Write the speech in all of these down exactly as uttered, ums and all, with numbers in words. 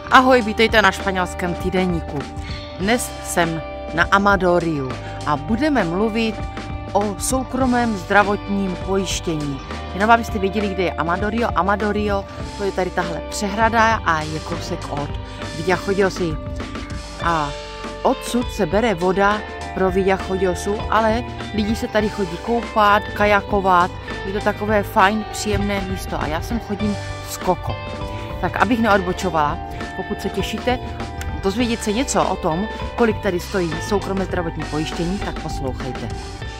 Ahoj, vítejte na španělském týdeníku. Dnes jsem na Amadoriu a budeme mluvit o soukromém zdravotním pojištění. Jenom abyste věděli, kde je Amadorio. Amadorio, to je tady tahle přehrada a je kousek od Villajoyosi. A odsud se bere voda pro Villajoyosu, ale lidi se tady chodí koupat, kajakovat. Je to takové fajn, příjemné místo a já sem chodím z Koko. Tak abych neodbočovala, pokud se těšíte dozvědět se něco o tom, kolik tady stojí soukromé zdravotní pojištění, tak poslouchejte.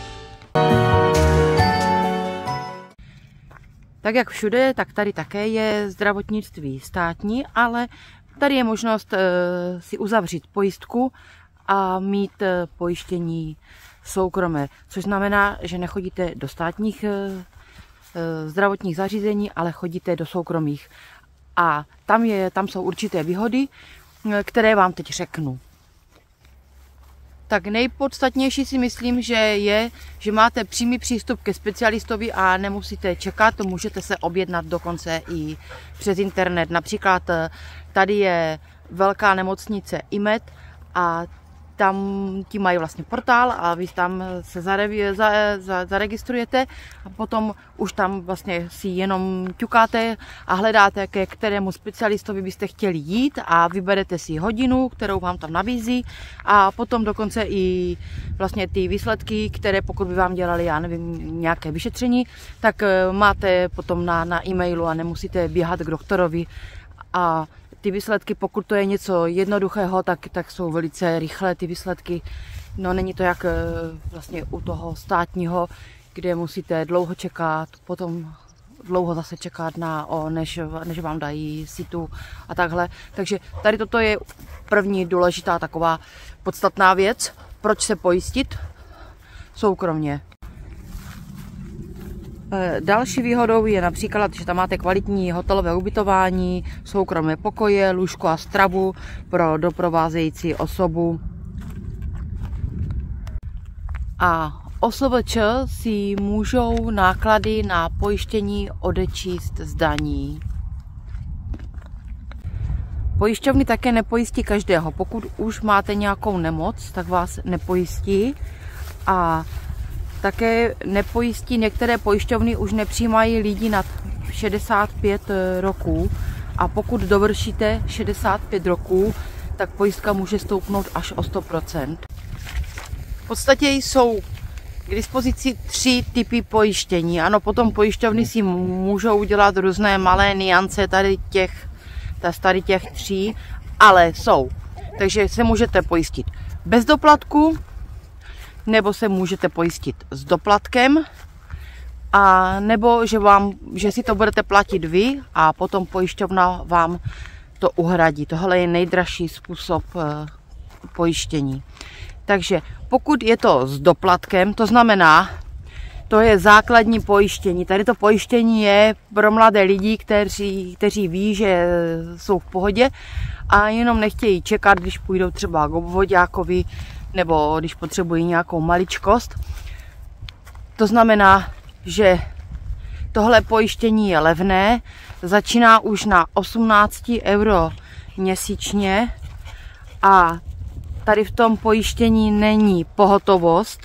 Tak jak všude, tak tady také je zdravotnictví státní, ale tady je možnost e, si uzavřít pojistku a mít e, pojištění soukromé, což znamená, že nechodíte do státních e, e, zdravotních zařízení, ale chodíte do soukromých. A tam, je, tam jsou určité výhody, které vám teď řeknu. Tak nejpodstatnější si myslím, že je, že máte přímý přístup ke specialistovi a nemusíte čekat, to můžete se objednat dokonce i přes internet. Například tady je velká nemocnice I M E D a tam ti mají vlastně portál a vy tam se zare, za, za, zaregistrujete a potom už tam vlastně si jenom ťukáte a hledáte, ke kterému specialistovi byste chtěli jít a vyberete si hodinu, kterou vám tam nabízí a potom dokonce i vlastně ty výsledky, které pokud by vám dělali, já nevím, nějaké vyšetření, tak máte potom na, na e-mailu a nemusíte běhat k doktorovi. A ty výsledky, pokud to je něco jednoduchého, tak, tak jsou velice rychlé ty výsledky. No není to jak vlastně u toho státního, kde musíte dlouho čekat, potom dlouho zase čekat na, o, než, než vám dají situ a takhle. Takže tady toto je první důležitá taková podstatná věc, proč se pojistit soukromně. Další výhodou je například, že tam máte kvalitní hotelové ubytování, soukromé pokoje, lůžko a stravu pro doprovázející osobu. A O S V Č si můžou náklady na pojištění odečíst z daní. Pojišťovny také nepojistí každého. Pokud už máte nějakou nemoc, tak vás nepojistí a také nepojistí, některé pojišťovny už nepřijímají lidi nad šedesát pět roků a pokud dovršíte šedesát pět roků, tak pojistka může stoupnout až o sto procent. V podstatě jsou k dispozici tři typy pojištění. Ano, potom pojišťovny si můžou udělat různé malé niance tady těch, tady těch tří, ale jsou. Takže se můžete pojistit bez doplatku, nebo se můžete pojistit s doplatkem, a nebo že, vám, že si to budete platit vy a potom pojišťovna vám to uhradí. Tohle je nejdražší způsob pojištění. Takže pokud je to s doplatkem, to znamená, to je základní pojištění. Tady to pojištění je pro mladé lidi, kteří, kteří ví, že jsou v pohodě a jenom nechtějí čekat, když půjdou třeba k obvoďákovi, nebo když potřebují nějakou maličkost. To znamená, že tohle pojištění je levné, začíná už na osmnáct euro měsíčně a tady v tom pojištění není pohotovost.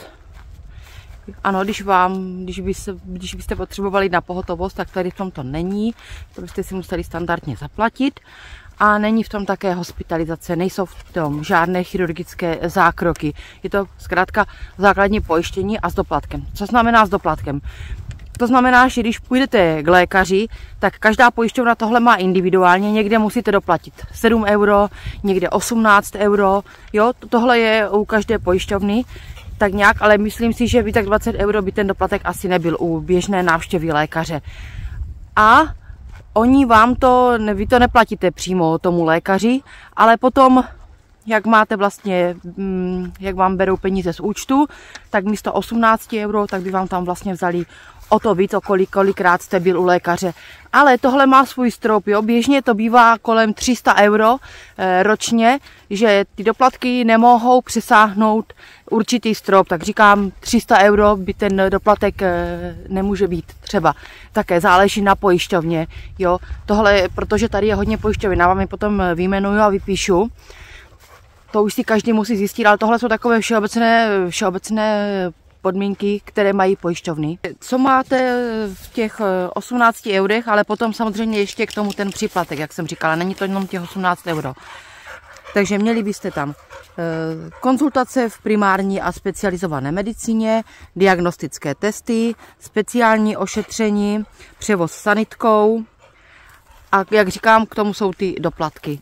Ano, když, vám, když, by se, když byste potřebovali na pohotovost, tak tady v tom to není, to byste si museli standardně zaplatit. A není v tom také hospitalizace, nejsou v tom žádné chirurgické zákroky. Je to zkrátka základní pojištění a s doplatkem. Co znamená s doplatkem? To znamená, že když půjdete k lékaři, tak každá pojišťovna tohle má individuálně, někde musíte doplatit sedm euro, někde osmnáct euro, jo, tohle je u každé pojišťovny, tak nějak, ale myslím si, že by tak dvacet euro by ten doplatek asi nebyl u běžné návštěvy lékaře. A oni vám to, vy to neplatíte přímo tomu lékaři, ale potom, jak máte vlastně, jak vám berou peníze z účtu, tak místo osmnáct euro, tak by vám tam vlastně vzali o to víc, o kolik, kolikrát jste byl u lékaře. Ale tohle má svůj strop, jo. Běžně to bývá kolem tři sta euro e, ročně, že ty doplatky nemohou přesáhnout určitý strop. Tak říkám, tři sta euro by ten doplatek e, nemůže být třeba. Také záleží na pojišťovně, jo. Tohle, protože tady je hodně pojišťovny, já vám je potom vyjmenuju a vypíšu. To už si každý musí zjistit, ale tohle jsou takové všeobecné, všeobecné podmínky, které mají pojišťovny. Co máte v těch osmnácti eurech, ale potom samozřejmě ještě k tomu ten příplatek, jak jsem říkala, není to jenom těch osmnáct euro. Takže měli byste tam konzultace v primární a specializované medicíně, diagnostické testy, speciální ošetření, převoz sanitkou a jak říkám, k tomu jsou ty doplatky.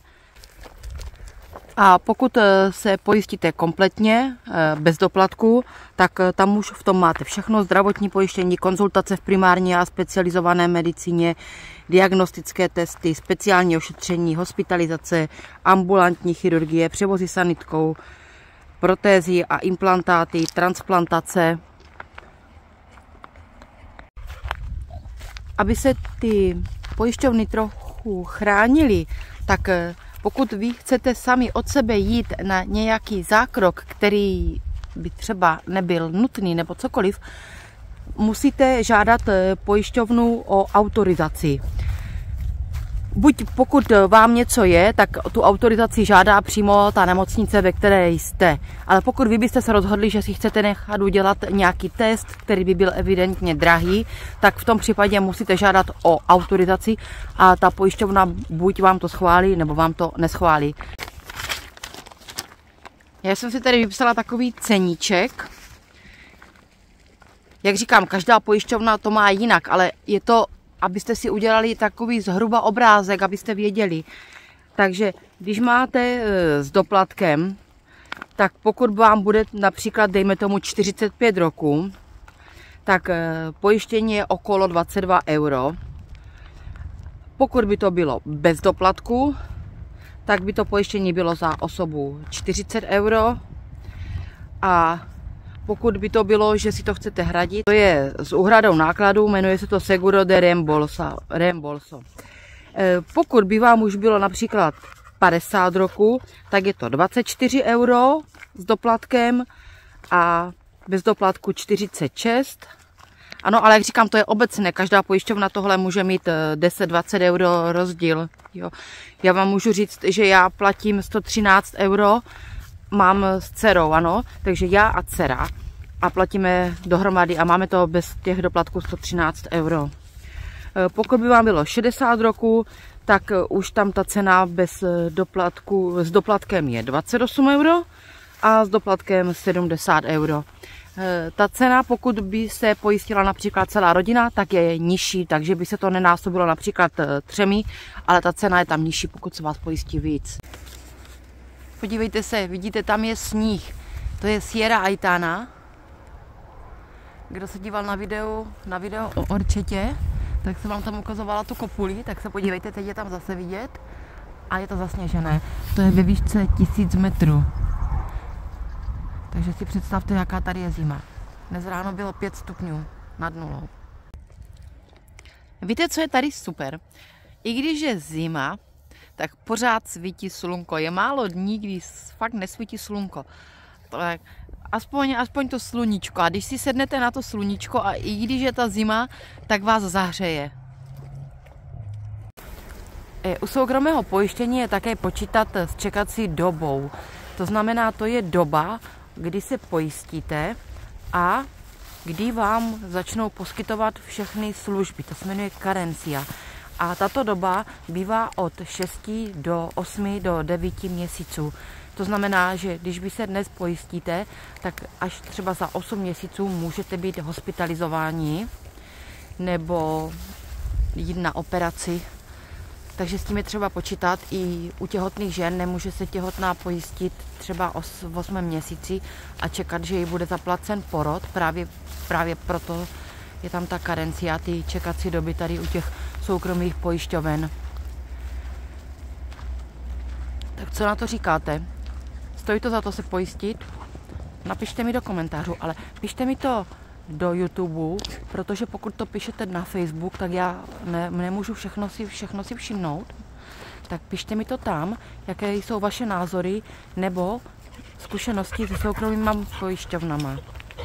A pokud se pojistíte kompletně, bez doplatku, tak tam už v tom máte všechno. Zdravotní pojištění, konzultace v primární a specializované medicíně, diagnostické testy, speciální ošetření, hospitalizace, ambulantní chirurgie, převozy sanitkou, protézy a implantáty, transplantace. Aby se ty pojišťovny trochu chránily, tak pokud vy chcete sami od sebe jít na nějaký zákrok, který by třeba nebyl nutný nebo cokoliv, musíte žádat pojišťovnu o autorizaci. Buď pokud vám něco je, tak tu autorizaci žádá přímo ta nemocnice, ve které jste. Ale pokud vy byste se rozhodli, že si chcete nechat udělat nějaký test, který by byl evidentně drahý, tak v tom případě musíte žádat o autorizaci a ta pojišťovna buď vám to schválí, nebo vám to neschválí. Já jsem si tady vypsala takový ceníček. Jak říkám, každá pojišťovna to má jinak, ale je to, abyste si udělali takový zhruba obrázek, abyste věděli. Takže když máte s doplatkem, tak pokud vám bude například, dejme tomu čtyřicet pět roků, tak pojištění je okolo dvacet dva euro. Pokud by to bylo bez doplatku, tak by to pojištění bylo za osobu čtyřicet euro. A pokud by to bylo, že si to chcete hradit, to je s úhradou nákladů, jmenuje se to Seguro de Reembolso. Pokud by vám už bylo například padesát roků, tak je to dvacet čtyři euro s doplatkem a bez doplatku čtyřicet šest. Ano, ale jak říkám, to je obecné, každá pojišťovna tohle může mít deset dvacet euro rozdíl. Jo. Já vám můžu říct, že já platím sto třináct euro, mám s dcerou, ano, takže já a dcera a platíme dohromady a máme to bez těch doplatků sto třináct euro. Pokud by vám bylo šedesát roků, tak už tam ta cena bez doplatku, s doplatkem je dvacet osm euro a s doplatkem sedmdesát euro. Ta cena, pokud by se pojistila například celá rodina, tak je nižší, takže by se to nenásobilo například třemi, ale ta cena je tam nižší, pokud se vás pojistí víc. Podívejte se, vidíte, tam je sníh. To je Sierra Aitana. Kdo se díval na video, na video o Orčetě, tak jsem vám tam ukazovala tu kopuli, tak se podívejte, teď je tam zase vidět. A je to zasněžené. To je ve výšce tisíc metrů. Takže si představte, jaká tady je zima. Dnes ráno bylo pět stupňů nad nulou. Víte, co je tady super? I když je zima, tak pořád svítí slunko. Je málo dní, kdy fakt nesvítí slunko. Tak aspoň, aspoň to sluníčko. A když si sednete na to sluníčko a i když je ta zima, tak vás zahřeje. U soukromého pojištění je také počítat s čekací dobou. To znamená, to je doba, kdy se pojistíte a kdy vám začnou poskytovat všechny služby. To se jmenuje karencia. A tato doba bývá od šesti do osmi do devíti měsíců. To znamená, že když vy se dnes pojistíte, tak až třeba za osm měsíců můžete být hospitalizováni nebo jít na operaci. Takže s tím je třeba počítat. I u těhotných žen nemůže se těhotná pojistit třeba v osmém měsíci a čekat, že jí bude zaplacen porod. Právě, právě proto je tam ta karencia, ty čekací doby tady u těch soukromých pojišťoven. Tak co na to říkáte? Stojí to za to se pojistit? Napište mi do komentářů, ale pište mi to do YouTube, protože pokud to píšete na Facebook, tak já ne, nemůžu všechno si, všechno si všimnout. Tak pište mi to tam, jaké jsou vaše názory nebo zkušenosti se soukromými pojišťovnama.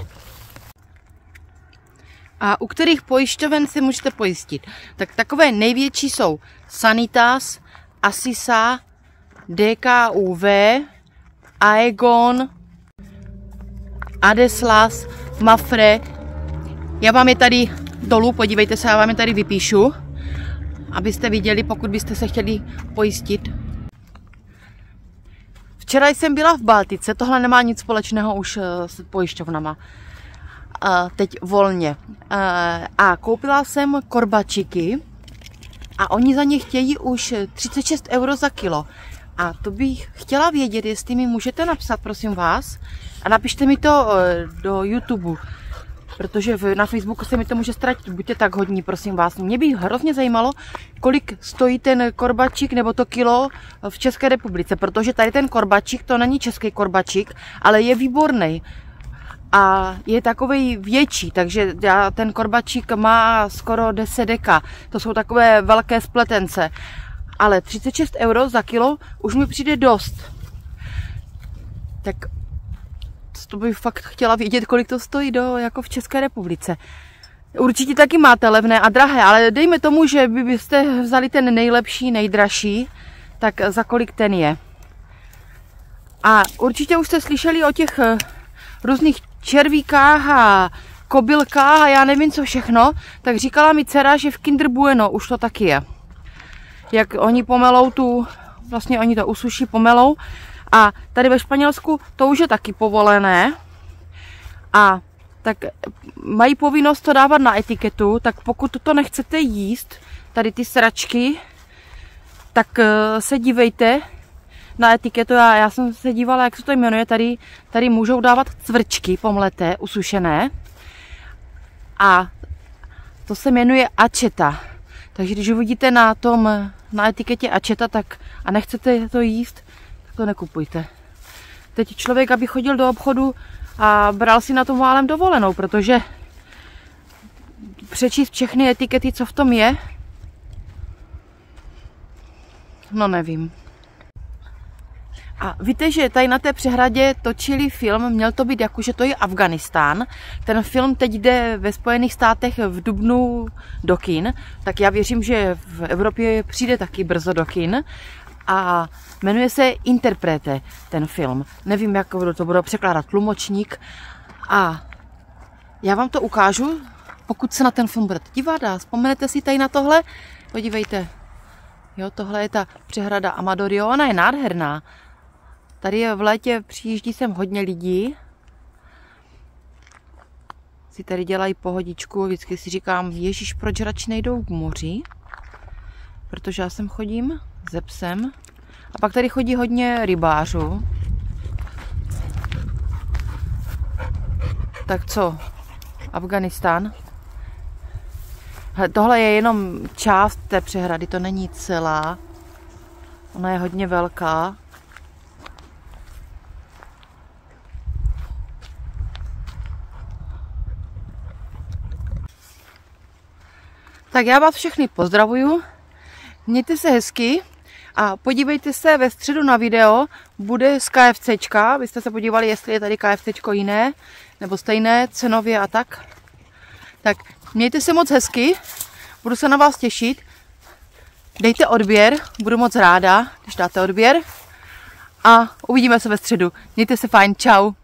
A u kterých pojišťoven si můžete pojistit? Tak takové největší jsou Sanitas, Assisa, D K U V, Aegon, Adeslas, Mafre. Já vám je tady dolů, podívejte se, já vám je tady vypíšu, abyste viděli, pokud byste se chtěli pojistit. Včera jsem byla v Baltice, tohle nemá nic společného už s pojišťovnama. Teď volně. A koupila jsem korbačiky a oni za ně chtějí už třicet šest euro za kilo. A to bych chtěla vědět, jestli mi můžete napsat, prosím vás, a napište mi to do YouTube, protože na Facebooku se mi to může ztratit. Buďte tak hodní, prosím vás. Mě by hrozně zajímalo, kolik stojí ten korbačík nebo to kilo v České republice, protože tady ten korbačík, to není český korbačík, ale je výborný. A je takový větší, takže ten korbačík má skoro deset deka. To jsou takové velké spletence. Ale třicet šest euro za kilo už mi přijde dost. Tak to bych fakt chtěla vědět, kolik to stojí do, jako v České republice. Určitě taky máte levné a drahé, ale dejme tomu, že by byste vzali ten nejlepší, nejdražší, tak za kolik ten je. A určitě už jste slyšeli o těch různých červíkách a kobylkách a já nevím co všechno, tak říkala mi dcera, že v Kinder Bueno už to taky je. Jak oni pomelou tu, vlastně oni to usuší, pomelou. A tady ve Španělsku to už je taky povolené. A tak mají povinnost to dávat na etiketu, tak pokud to nechcete jíst, tady ty sračky, tak se dívejte na etiketu. Já, já jsem se dívala, jak se to jmenuje, tady, tady můžou dávat cvrčky pomleté, usušené. A to se jmenuje Acheta. Takže když uvidíte na tom, na etiketě Acheta, tak a nechcete to jíst, tak to nekupujte. Teď člověk, aby chodil do obchodu a bral si na tom málem dovolenou, protože přečíst všechny etikety, co v tom je, no nevím. A víte, že tady na té přehradě točili film, měl to být jako, že to je Afghánistán. Ten film teď jde ve Spojených státech v dubnu do kin, tak já věřím, že v Evropě přijde taky brzo do kin. A jmenuje se Interprete ten film. Nevím, jak to bude překládat tlumočník. A já vám to ukážu, pokud se na ten film budete dívat a vzpomenete si tady na tohle. Podívejte, jo, tohle je ta přehrada Amador, ona je nádherná. Tady je v létě, přijíždí sem hodně lidí. Si tady dělají pohodičku, vždycky si říkám, ježiš, proč radši nejdou k moři? Protože já sem chodím se psem. A pak tady chodí hodně rybářů. Tak co? Afghánistán? Tohle je jenom část té přehrady, to není celá. Ona je hodně velká. Tak já vás všechny pozdravuju, mějte se hezky a podívejte se ve středu na video, bude z KFCčka, abyste se podívali, jestli je tady KFCčko jiné, nebo stejné cenově a tak. Tak mějte se moc hezky, budu se na vás těšit, dejte odběr, budu moc ráda, když dáte odběr a uvidíme se ve středu. Mějte se fajn, čau.